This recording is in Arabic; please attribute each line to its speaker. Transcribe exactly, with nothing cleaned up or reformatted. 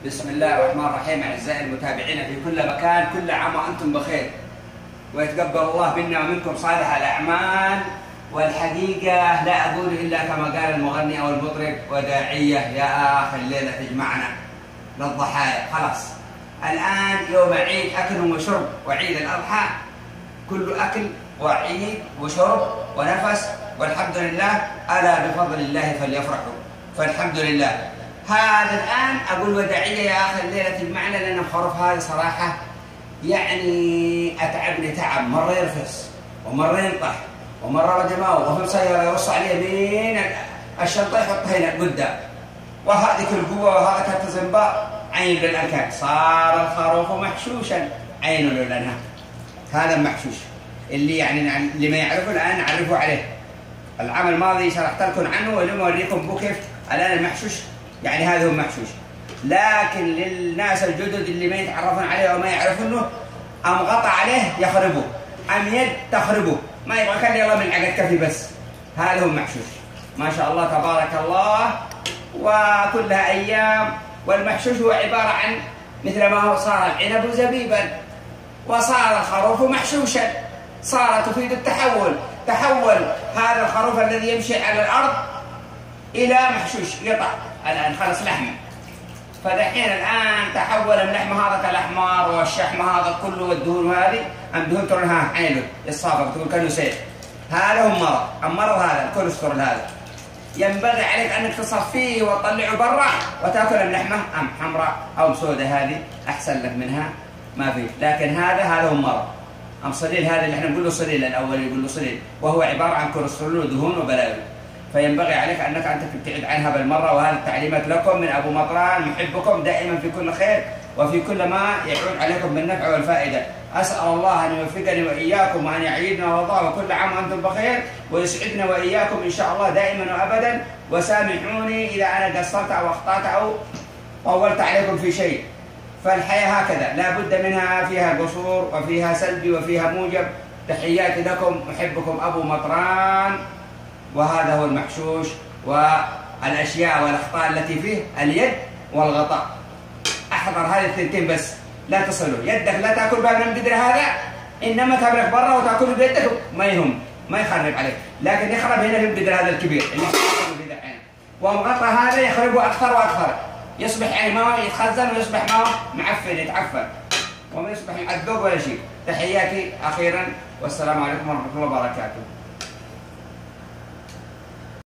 Speaker 1: بسم الله الرحمن الرحيم. أعزائي المتابعين في كل مكان، كل عام وأنتم بخير، ويتقبل الله منا ومنكم صالح الأعمال. والحقيقة لا أقول إلا كما قال المغني أو المطرب: وداعية يا آخر الليلة تجمعنا للضحايا. خلاص الآن يوم عيد، أكل وشرب، وعيد الأضحى كل أكل وعيد وشرب ونفس، والحمد لله. ألا بفضل الله فليفرحوا، فالحمد لله. هذا الآن أقول وداعية يا آخر الليلة تجمعنا، لأن الخروف هذا صراحة يعني أتعبني تعب، مرة يرفس ومرة ينطح ومرة بدماغه، وفي مسيرة يرص عليه من الشنطة يحطها هنا قدام، وهذه كل قوة وهذا كالتزنباء عين للأنكان. صار الخروف محشوشا عين للأنهار. هذا المحشوش اللي يعني اللي ما يعرفه الآن نعرفه عليه. العام الماضي شرحت لكم عنه واليوم أوريكم بو كيف الآن المحشوش، يعني هذا هو المحشوش. لكن للناس الجدد اللي ما يتعرفون عليه وما يعرفونه، أم غطى عليه يخربه، أم يد تخربه، ما يبغى كان الله من عقد كفي بس. هذا هو المحشوش، ما شاء الله تبارك الله، وكلها أيام. والمحشوش هو عبارة عن مثل ما هو صار العنب زبيبا، وصار الخروف محشوشا، صار تفيد التحول. تحول هذا الخروف الذي يمشي على الأرض إلى محشوش قطع، الآن خلص لحمه. فدحين الآن تحول اللحم هذا كالأحمار، والشحم هذا كله، والدهون هذه أم دهون ترونها عينه الصافة تقول كانه سيل. هذا هو مرض. المرض هذا الكوليسترول، هذا ينبغي عليك أنك تصفيه وتطلعه برا وتأكل اللحمة أم حمراء أو سوداء، هذه أحسن لك منها ما فيه. لكن هذا هذا هو مرض. أم صليل هذا اللي احنا نقول له صليل، الأول يقول له صليل، وهو عبارة عن كوليسترول ودهون وبلاوي. فينبغي عليك أنك أنت تبتعد عنها بالمرة. وهذه التعليمات لكم من أبو مطران، محبكم دائما في كل خير وفي كل ما يعود عليكم بالنفع والفائدة. أسأل الله أن يوفقني وإياكم وأن يعيدنا ورضاه، وكل عام وأنتم بخير، ويسعدنا وإياكم إن شاء الله دائما وأبدا. وسامحوني إذا أنا قصرت أو أخطأت أو طولت عليكم في شيء. فالحياة هكذا لا بد منها، فيها قصور وفيها سلبي وفيها موجب. تحياتي لكم، أحبكم أبو مطران. وهذا هو المحشوش. والأشياء والأخطاء التي فيه اليد والغطاء. احذر هذه الثنتين بس، لا تصلوا يدك، لا تاكل بها من القدر هذا، انما تبرك برا وتاكل بيدك ما يهم، ما يخرب عليك. لكن يخرب هنا في القدر هذا الكبير اللي في ذا. ومغطى هذا يخربه اكثر واكثر، يصبح يعني ما يتخزن ويصبح ما معفن يتعفن وما يصبح الذوق ولا شيء. تحياتي اخيرا، والسلام عليكم ورحمه الله وبركاته.